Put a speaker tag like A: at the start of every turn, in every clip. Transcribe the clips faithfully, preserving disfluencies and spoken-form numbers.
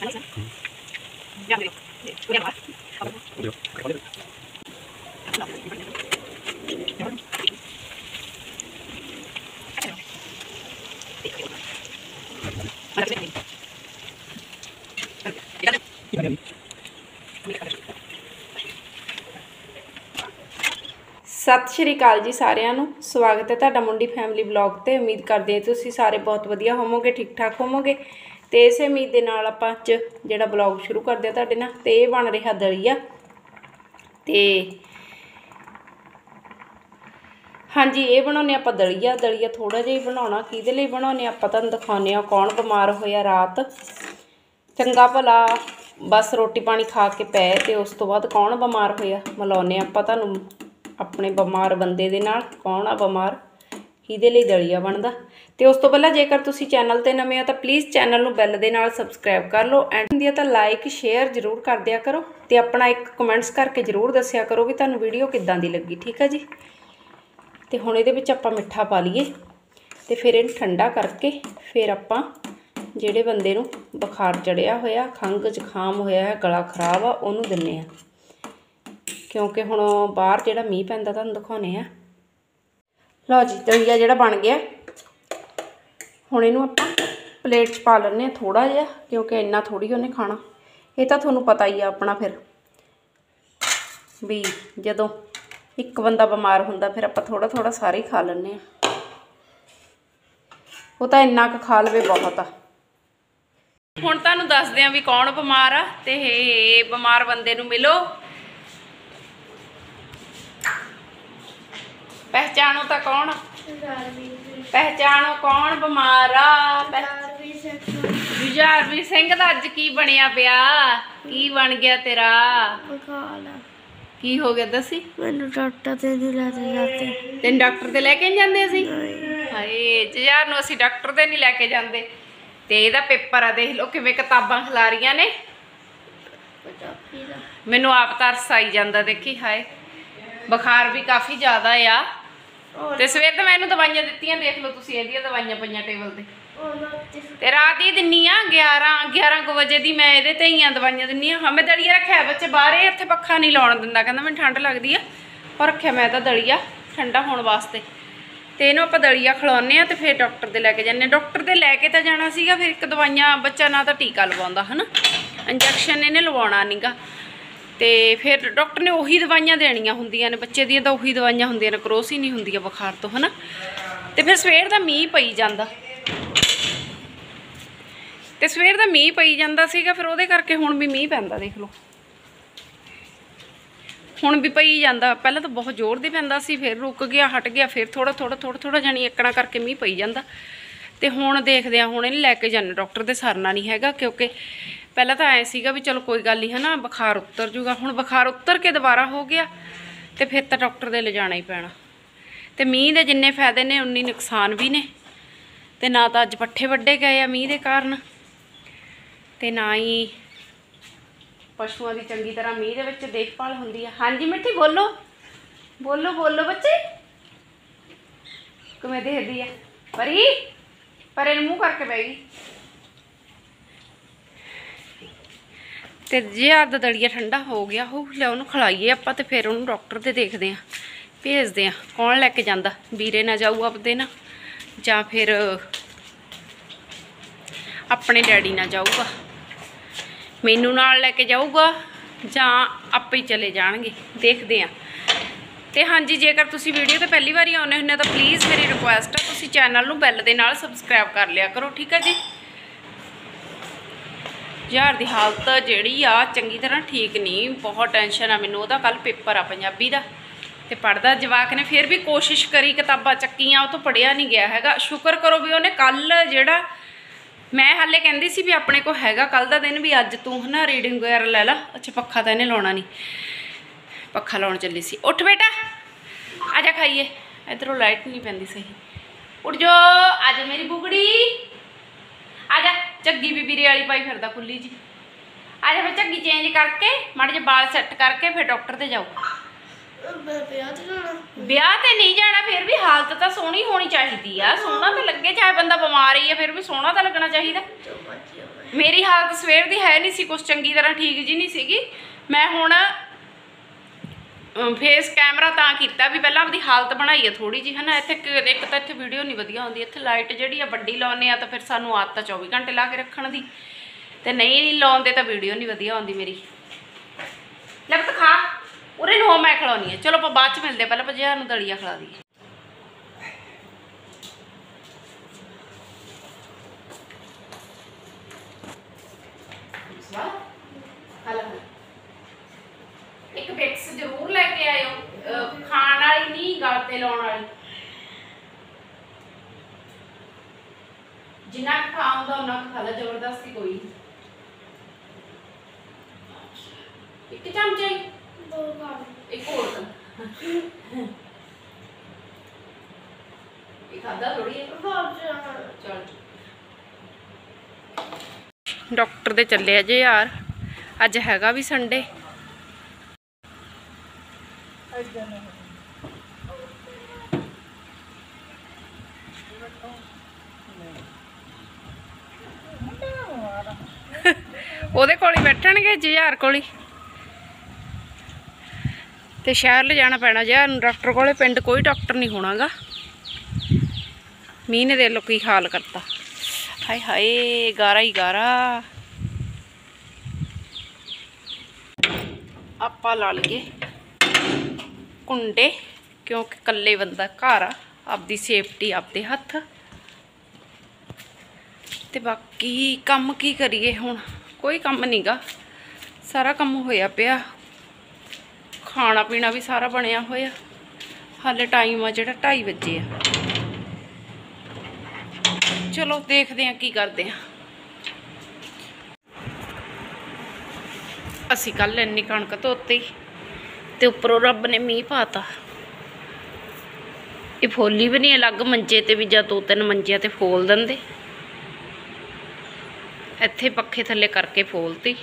A: सत श्री अकाल जी सारिਆਂ ਨੂੰ स्वागत है तुहाडा मुंडी फैमिली ब्लॉग ते। उम्मीद करते हैं तुसीं सारे बहुत वधिया होवोगे, ठीक ठाक होवोगे। तो इस उम्मीद के नाल आपां अज जिहड़ा ब्लॉग शुरू करते हैं तुहाडे नाल। ते बन रहा दलिया। ते हाँ जी, ये बनाने आपां दलिया। दलिया थोड़ा जिहा ही बनाउणा, किहदे लई बनाउने आपां तुहानूं दिखाउने आ। कौन बीमार होया रात, चंगा भला बस रोटी पानी खा के पै, ते उस तो बाद कौन बीमार होया, मिलाउने आपां तुहानूं अपने बीमार बंदे दे नाल। कौन आ बीमार, किहदे लई दलिया बनदा। ते उस तो पहला जेकर तुसीं चैनल ते नवें हो तां प्लीज़ चैनल नूं बैल दे नाल सबसक्राइब कर लो। एंड हुंदी तां लाइक शेयर जरूर कर दिया करो, ते अपना एक कमेंट्स करके जरूर दस्सिया करो भी तुहानूं वीडियो किद्दां दी लगी। ठीक है जी। ते हुण इहदे विच आपां मिठा पा लईए, ते फिर इहनूं ठंडा करके फिर आपां जिहड़े बंदे नूं बुखार चढ़िया होया, खंघ जुखाम होया है, गला खराब आ, उहनूं दिन्ने आ। क्योंकि हुण बाहर जिहड़ा मींह पैंदा तुहानूं दिखाउने आ। लो जी, दलिया जिहड़ा बन गया। हुण इहनूं आपां प्लेट च पा लैंदे आ थोड़ा जिहा, क्योंकि इन्ना थोड़ी उहने खाना। ये तां तुहानूं पता ही आ अपना फिर भी जदों एक बंदा बीमार हुंदा फिर आपां थोड़ा थोड़ा सारे ही खा लैंदे आ। वो तां इन्ना क खा लवे बहुत आ। हुण तुहानूं दसदे आ भी कौन बीमार आ, ते बीमार बंदे नूं मिलो, पहचानो तो कौन, पहचानो कौन बीमार आ। जुझारवीर सिंह दा अज की बनिया पिया, की बन गया तेरा, की हो गया दसी। मैनू डॉक्टर ते नहीं लेके जाते। तेन डॉक्टर ते लेके नहीं जांदे असीं। हाए जुझार नूं असीं डॉक्टर ते नहीं लेके जांदे। ते इहदा पेपर आ, देख लो किवें किताबां खिलारियां ने। मैनू आप तरस आई जांदा देखी। हाए बुखार भी काफ़ी ज़्यादा आ। ते सवेर तो मैनू दवाइयां दित्तियां, देख लो तुसीं इहदियां दवाइयां पईयां टेबल ते। ते रात ही दिन्नी आ ग्यारह ग्यारह को बजे दी मैं इहदे ते ही आ दवाइयां दिन्नी आ। हाँ मैं दलिया रखिया बच्चे बाहर, इत्थे पक्खा नहीं लाउण दिंदा, कहंदा मैनूं ठंड लगदी आ, पर रखिया मैं तां दलिया ठंडा होण वास्ते। ते इहनूं आपां दलिया खिलाउने आ, ते फिर डॉक्टर दे लैके जाने। डॉक्टर दे लैके तां जाना सीगा, फिर एक दवाइयां बच्चा ना तां टीका लवाउंदा है ना, इंजैक्शन इहने लवाउणा नीगा। तो फिर डॉक्टर ने उही दवाइयां देनियां हुंदियां ने, बच्चे दियां तां उही दवाइयां हुंदियां ने, क्रोस ही नहीं हुंदी बुखार तो है ना। तो फिर सवेर दा मींह पई जांदा, ते सवेर दा मींह पई जांदा सीगा, फिर उहदे करके हुण भी मींह पैंदा देख लो। हुण भी पई जांदा, पहलां तो बहुत जोर दी पैंदा सी, फिर रुक गया हट गया, फिर थोड़ा थोड़ा थोड़ा थोड़ा जानी एकड़ा करके मींह पई जांदा। ते हुण देखदे आ, हुण इहनूं लैके जाने डॉक्टर दे, सरना नहीं हैगा। क्योंकि पहला तो ऐ सीगा भी चलो कोई गल नहीं है ना, बुखार उतर जूगा। हुण बुखार उतर के दोबारा हो गया, तो फिर तो डॉक्टर दे ले जाना ही पैना। तो मींह दे जिन्ने फायदे ने उन्नी नुकसान भी ने। तो ना तो अज पट्ठे वड्डे गए आ मींह दे कारण, तो ना ही पशुओं की चंगी तरह मींह दे विच देखभाल हुंदी है। हाँ जी मिट्टी बोलो बोलो बोलो बच्चे, किवें देखदी है परी, पर मुँह करके बह गई। तो जिहार दा दलिया ठंडा हो गया हो, लिया उन्होंने खिलाइए आपां, ते फिर उन्होंने डॉक्टर दे देखते हैं, भेजते हैं कौन लैके जांदा। वीरे ना जाऊ आपदे ना, जां फिर अपने डैडी ना जाऊगा, मैनू नाल लैके जाऊगा, जां आपे ही चले जाणगे, देखते हैं। तो हाँ जी, जेकर तुसी वीडियो तो पहली बार आउने हुंदे तो प्लीज़ मेरी रिक्वेस्ट है तुसी चैनल नूं बैल दे नाल सबसक्राइब कर लिया करो। ठीक है जी। जुझार दी हालत जिहड़ी आ चंगी तरह ठीक नहीं, बहुत टेंशन आ मैनूं। ओहदा कल पेपर आ पंजाबी दा, ते पढ़दा जवाक ने, फिर भी कोशिश करी, किताबां चक्कियां, उह तो पढ़िया नहीं गया हैगा। शुक्र करो भी उहने कल जिहड़ा, मैं हाले कहंदी सी भी अपने को हैगा कल दा दिन, भी अज तूं है ना रीडिंग वगैरह लै ला। अच्छा पक्खा तो इहने लाउणा नहीं, पक्खा लाउण चली सी। उठ बेटा आजा खाइए, इधरों लाइट नहीं पैंदी सही। उठ जो आजा मेरी बुगड़ी, आजा। झग्गी भी बीरे वाली पाई फिरदा खुली जी। आजा फिर झग्गी चेंज करके माड़े जे बाल सैट करके फिर डॉक्टर ते जाओ। ब्याह ते नहीं जाना, फिर भी हालत तो सोहनी होनी चाहिए। सोहना तो लगे, चाहे बंदा बीमार ही है, फिर भी सोहना तो लगना चाहिए। ਮੇਰੀ ਹਾਲਤ ਸਵੇਰ ਦੀ ਹੈ ਨਹੀਂ ਸੀ ਕੁਛ ਚੰਗੀ ਤਰ੍ਹਾਂ ਠੀਕ ਜੀ ਨਹੀਂ ਸੀਗੀ। ਮੈਂ ਹੁਣ ਫੇਸ ਕੈਮਰਾ ਤਾਂ ਕੀਤਾ ਵੀ ਪਹਿਲਾਂ ਆਪਦੀ ਹਾਲਤ ਬਣਾਈ ਆ ਥੋੜੀ ਜਿਹੀ ਹੈ ਨਾ। ਇੱਥੇ ਇੱਕ ਤਾਂ ਇੱਥੇ ਵੀਡੀਓ ਨਹੀਂ ਵਧੀਆ ਆਉਂਦੀ, ਇੱਥੇ ਲਾਈਟ ਜਿਹੜੀ ਆ ਵੱਡੀ ਲਾਉਂਦੇ ਆ ਤਾਂ ਫਿਰ ਸਾਨੂੰ ਆਦਤ ਆ ਚੌਵੀ ਘੰਟੇ ਲਾ ਕੇ ਰੱਖਣ ਦੀ, ਤੇ ਨਹੀਂ ਲਾਉਂਦੇ ਤਾਂ ਵੀਡੀਓ ਨਹੀਂ ਵਧੀਆ ਆਉਂਦੀ ਮੇਰੀ। ਲੈ ਪੁੱਤ ਖਾ, ਉਰੇ ਨੂੰ ਹੋ ਮੈਂ ਖਿਲਾਉਣੀ ਹੈ। ਚਲੋ ਆਪਾਂ ਬਾਅਦ 'ਚ ਮਿਲਦੇ, ਪਹਿਲਾਂ ਭਜਿਆ ਨੂੰ ਦਲੀਆ ਖਿਲਾ ਦਈਏ। ਇੱਕ ਵਿਕਸ ਜ਼ਰੂਰ ਲੈ ਕੇ ਆਇਓ, ਖਾਣ ਵਾਲੀ ਨਹੀਂ, ਗਲ ਤੇ ਲਾਉਣ ਵਾਲੀ। ਜਿੰਨਾ ਖਾਉਂਦਾ ਉਹਨਾਂ ਖਾ ਲਾ, ਜ਼ਬਰਦਸਤੀ ਕੋਈ ਨਹੀਂ। ਇੱਕ ਚਮਚਾ ਹੀ, ਦੋ ਖਾ ਇੱਕ ਹੋਰ ਇਹ ਖਾਦਾ ਥੋੜੀ ਹੈ। ਚਲ ਡਾਕਟਰ ਦੇ ਚੱਲੇ ਅਜੇ ਯਾਰ, ਅੱਜ ਹੈਗਾ ਵੀ ਸੰਡੇ। ਉਹਦੇ ਕੋਲ ਹੀ ਬੈਠਣਗੇ ਜੁਝਾਰ ਕੋਲ ਹੀ, ਤੇ ਸ਼ਹਿਰ ਲਿਜਾਣਾ ਪੈਣਾ ਜੁਝਾਰ ਨੂੰ ਡਾਕਟਰ ਕੋਲੇ। ਪਿੰਡ ਕੋਈ ਡਾਕਟਰ ਨਹੀਂ ਹੋਣਾਗਾ। ਮੀਂਹ ਨੇ ਦੇ ਲੋ ਕੀ ਹਾਲ ਕਰਤਾ, ਹਾਏ ਹਾਏ ਗਾਰਾ ਹੀ ਗਾਰਾ। ਆਪਾਂ ਲਾ ਲਈਏ ਕੁੰਡੇ, ਕਿਉਂਕਿ ਇਕੱਲੇ ਬੰਦਾ ਘਰ ਆ, ਆਪਦੀ ਸੇਫਟੀ ਆਪਦੇ ਹੱਥ। ਤੇ ਬਾਕੀ ਕੰਮ ਕੀ ਕਰੀਏ ਹੁਣ, ਕੋਈ ਕੰਮ ਨਹੀਂਗਾ, ਸਾਰਾ ਕੰਮ ਹੋਇਆ ਪਿਆ। ਖਾਣਾ ਪੀਣਾ ਵੀ ਸਾਰਾ ਬਣਿਆ ਹੋਇਆ। ਹਾਲੇ ਟਾਈਮ ਆ ਜਿਹੜਾ ਢਾਈ ਵਜੇ ਆ। ਚਲੋ ਦੇਖਦੇ ਆ ਕੀ ਕਰਦੇ ਆ। ਅਸੀਂ ਕੱਲ ਇੰਨੀ ਕਣਕ ਧੋਤੀ ਤੇ ਉੱਪਰੋਂ ਰੱਬ ਨੇ ਮੀਂਹ ਪਾਤਾ। ਇਹ ਫੋਲੀ ਵੀ ਨਹੀਂ ਅਲੱਗ ਮੰਜੇ ਤੇ ਵੀ, ਜਾਂ ਦੋ ਤਿੰਨ ਮੰਜਿਆਂ ਤੇ ਫੋਲ ਦਿੰਦੇ, ਇੱਥੇ ਪੱਖੇ ਥੱਲੇ ਕਰਕੇ ਫੋਲਤੀ।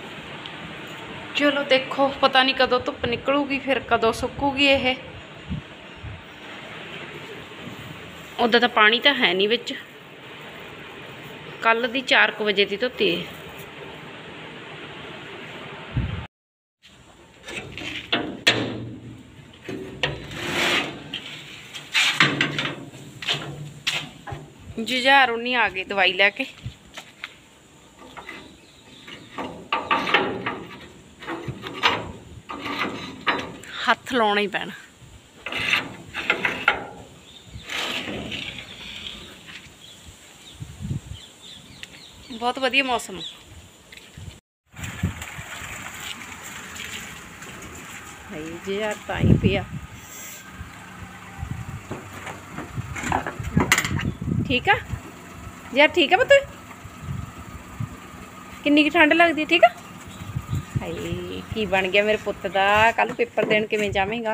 A: ਚਲੋ ਦੇਖੋ, ਪਤਾ ਨਹੀਂ ਕਦੋਂ ਧੁੱਪ ਨਿਕਲੂਗੀ, ਫਿਰ ਕਦੋਂ ਸੁੱਕੂਗੀ ਇਹ। ਉੱਦਾਂ ਤਾਂ ਪਾਣੀ ਤਾਂ ਹੈ ਨਹੀਂ ਵਿੱਚ, ਕੱਲ ਦੀ ਚਾਰ ਕੁ ਵਜੇ ਦੀ ਧੋਤੀ ਹੈ। ਜੁਝਾਰ ਉਨੀ ਆ ਗਏ ਦਵਾਈ ਲੈ ਕੇ। ਹੱਥ ਲਾਉਣਾ ਹੀ ਪੈਣਾ। ਬਹੁਤ ਵਧੀਆ ਮੌਸਮ। ਹਾਏ ਜੇ ਯਾਰ ਤਾਂ ਹੀ ਪਿਆ। ਠੀਕ ਆ ਯਾਰ, ਠੀਕ ਆ ਪੁੱਤ? ਕਿੰਨੀ ਕੁ ਠੰਡ ਲੱਗਦੀ, ਠੀਕ ਆ? ਹਾਏ ਕੀ ਬਣ ਗਿਆ ਮੇਰੇ ਪੁੱਤ ਦਾ, ਕੱਲ ਪੇਪਰ ਦੇਣ ਕਿਵੇਂ ਜਾਵੇਂਗਾ?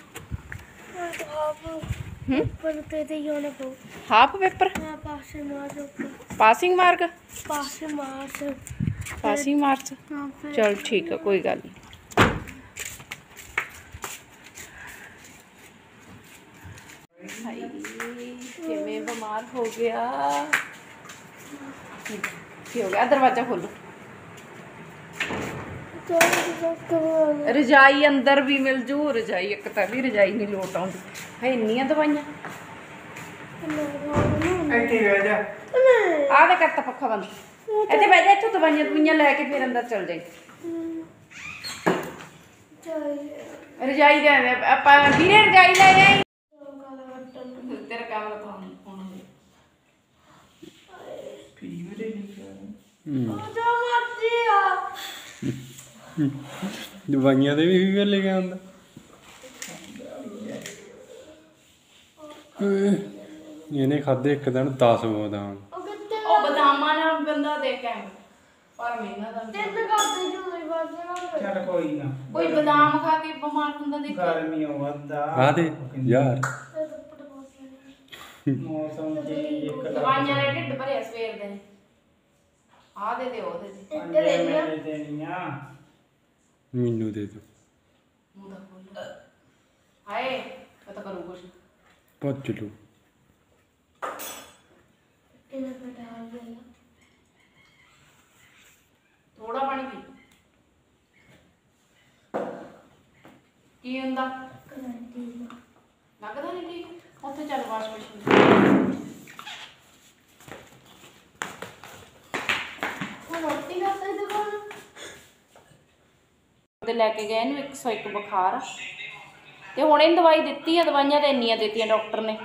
A: Half paper, passing mark, passing marks. ਚਲ ਠੀਕ ਆ, ਕੋਈ ਗੱਲ ਨਹੀਂ। ਕਿਵੇਂ ਬਿਮਾਰ ਹੋ ਗਿਆ, ਕੀ ਹੋ ਗਿਆ? ਦਰਵਾਜ਼ਾ ਖੋਲੋ। ਰਜਾਈ ਅੰਦਰ ਵੀ ਮਿਲ ਜੂ, ਰਜਾਈ ਇੱਕ ਤਾਂ ਵੀ ਰਜਾਈ ਨਹੀਂ ਲੋਟ ਆਉਂਦੀ ਹੈ। ਇੰਨੀਆਂ ਦਵਾਈਆਂ ਆ ਦੇ, ਕਰਤਾ ਪੱਖਾ ਬੰਦ। ਇੱਥੇ ਬਹਿ ਜਾ, ਇੱਥੋਂ ਦਵਾਈਆਂ ਦਵਾਈਆਂ ਲੈ ਕੇ ਫਿਰ ਅੰਦਰ ਚਲ ਜਾਈ। ਰਜਾਈ ਦੇ ਆਪਾਂ ਵੀਰੇ, ਰਜਾਈ ਲੈ ਜਾਈ। ਤੇਰਾ ਕੈਮਰਾ ਤਾਂ ਹੁਣ
B: ਦਵਾਈਆਂ ਦੇ ਵੀ ਵੀ ਲੈ ਕੇ ਆਉਂਦਾ। ਇਹਨੇ ਖਾਦੇ ਇੱਕ ਦਿਨ ਦਸ ਬਦਾਮ।
A: ਉਹ ਬਦਾਮਾਂ ਨਾਲ ਬੰਦਾ ਦੇਖ ਕੇ ਪਰ ਮਹਿੰਗਾ ਦਾ
C: ਚੱਲ ਕੋਈ ਨਾ,
A: ਕੋਈ ਬਦਾਮ ਖਾ ਕੇ ਬਿਮਾਰ ਹੁੰਦਾ ਦੇਖ।
C: ਗਰਮੀ ਵੱਧਦਾ
B: ਆ ਦੇ ਯਾਰ,
C: ਮੌਸਮ ਦੀ ਇੱਕ
A: ਦਵਾਈਆਂ ਨਾਲ ਢਿੱਡ ਭਰਿਆ ਸਵੇਰ ਦੇ। ਆ ਦੇ ਦੇ, ਉਹ ਦੇ ਦੇ,
C: ਪੰਜ ਮਿੰਟ ਦੇਣੀਆਂ।
B: ਮੈਨੂੰ ਦੇ ਦੋ।
A: ਮੂੰਹ ਦਾ ਖੋਲ। ਹਾਏ ਪਤਾ ਕਰੂ ਕੁਛ
B: ਪੁੱਛ ਲੂ।
A: ਲੱਗਦਾ ਨਹੀਂ ਠੀਕ ਉੱਥੇ ਚੱਲ ਵਾਸ਼ ਮਸ਼ੀਨ
D: ਰੋਟੀ ਖਾ ਸਕਦੇ ਕੋਣ
A: ਤੇ ਲੈ ਕੇ ਗਏ ਇਹਨੂੰ ਇੱਕ ਸੌ ਇੱਕ ਬੁਖਾਰ ਆ ਤੇ ਹੁਣ ਇਹਨੂੰ ਦਵਾਈ ਦਿੱਤੀ ਆ ਦਵਾਈਆਂ ਤੇ ਇੰਨੀਆਂ ਦਿੱਤੀਆਂ ਡਾਕਟਰ ਨੇ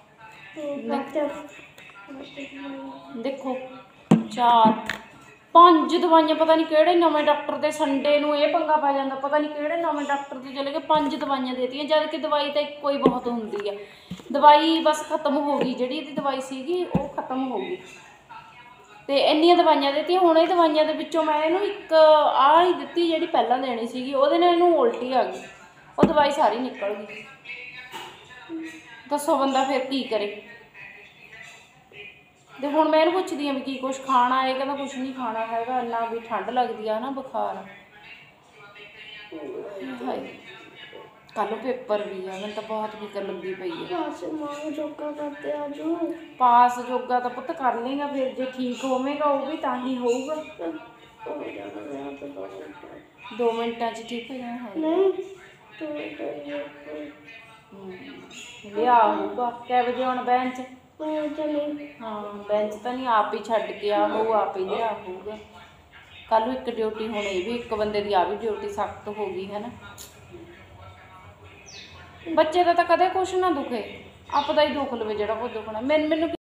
A: ਦੇਖੋ ਚਾਰ ਪੰਜ ਦਵਾਈਆਂ ਪਤਾ ਨਹੀਂ ਕਿਹੜੇ ਨਵੇਂ ਡਾਕਟਰ ਦੇ ਸੰਡੇ ਨੂੰ ਇਹ ਪੰਗਾ ਪੈ ਜਾਂਦਾ ਪਤਾ ਨਹੀਂ ਕਿਹੜੇ ਨਵੇਂ ਡਾਕਟਰ ਦੇ ਚਲੇ ਗਏ ਪੰਜ ਦਵਾਈਆਂ ਦੇਤੀਆਂ ਜਦ ਕਿ ਦਵਾਈ ਤਾਂ ਇੱਕੋ ਹੀ ਬਹੁਤ ਹੁੰਦੀ ਆ ਦਵਾਈ ਬਸ ਖਤਮ ਹੋ ਗਈ ਜਿਹੜੀ ਇਹਦੀ ਦਵਾਈ ਸੀਗੀ ਉਹ ਖਤਮ ਹੋ ਗਈ ਤੇ ਇੰਨੀਆਂ ਦਵਾਈਆਂ ਦਿੱਤੀਆਂ ਹੁਣ ਇਹ ਦਵਾਈਆਂ ਦੇ ਵਿੱਚੋਂ ਮੈਂ ਇਹਨੂੰ ਇੱਕ ਆਹ ਹੀ ਦਿੱਤੀ ਜਿਹੜੀ ਪਹਿਲਾਂ ਦੇਣੀ ਸੀਗੀ ਉਹਦੇ ਨਾਲ ਇਹਨੂੰ ਉਲਟੀ ਆ ਗਈ ਉਹ ਦਵਾਈ ਸਾਰੀ ਨਿਕਲ ਗਈ ਦੱਸੋ ਬੰਦਾ ਫਿਰ ਕੀ ਕਰੇ ਤੇ ਹੁਣ ਮੈਂ ਇਹਨੂੰ ਪੁੱਛਦੀ ਹਾਂ ਵੀ ਕੀ ਕੁਛ ਖਾਣਾ ਇਹ ਕਹਿੰਦਾ ਕੁਛ ਨਹੀਂ ਖਾਣਾ ਹੈਗਾ ਇੰਨਾ ਵੀ ਠੰਡ ਲੱਗਦੀ ਆ ਨਾ ਬੁਖਾਰ ਹਾਏ ਕੱਲ੍ਹ ਪੇਪਰ ਵੀ ਆ ਮੈਨੂੰ ਤਾਂ ਬਹੁਤ ਫਿਕਰ ਲੱਗੀ ਪਈ ਹੈ
D: ਪਾਸ ਮਾਂ ਜੋਗਾ ਕਰਦੇ ਆਜੋ
A: ਪਾਸ ਜੋਗਾ ਤਾਂ ਪੁੱਤ ਕਰ ਲੇਗਾ ਫਿਰ ਜੇ ਠੀਕ ਹੋਵੇਗਾ ਉਹ ਵੀ ਤਾਂ ਹੀ ਹੋਊਗਾ
D: ਹੋ ਜਾਣਾ ਵਿਆਹ ਤੋਂ ਦੋ ਮਿੰਟ
A: ਦੋ ਮਿੰਟਾਂ 'ਚ ਠੀਕ ਹੋ ਜਾਣਾ ਹੈ
D: ਨਹੀਂ ਤੂੰ ਤੇ
A: ਵਿਆਹ ਹੋਊਗਾ ਕਿੰਨੇ ਵਜੇ ਆਉਣਾ ਬੈਂਚ
D: ਮੈਂ ਚਲੀ
A: ਹਾਂ ਬੈਂਚ ਤਾਂ ਨਹੀਂ ਆਪ ਹੀ ਛੱਡ ਕੇ ਆ ਹੋਊ ਆਪ ਹੀ ਲਿਆ ਹੋਊਗਾ ਕੱਲ੍ਹ ਨੂੰ ਇੱਕ ਡਿਊਟੀ ਹੁਣ ਇਹ ਵੀ ਇੱਕ ਬੰਦੇ ਦੀ ਆ ਵੀ ਡਿਊਟੀ ਸਖਤ ਹੋ ਗਈ ਹੈ ਨਾ ਬੱਚੇ ਦਾ ਤਾਂ ਕਦੇ ਕੁਛ ਨਾ ਦੁਖੇ ਆਪਦਾ ਹੀ ਦੁੱਖ ਲਵੇ ਜਿਹੜਾ ਉਹ ਦੁਖਣਾ ਮੈਨੂੰ ਮੈਨੂੰ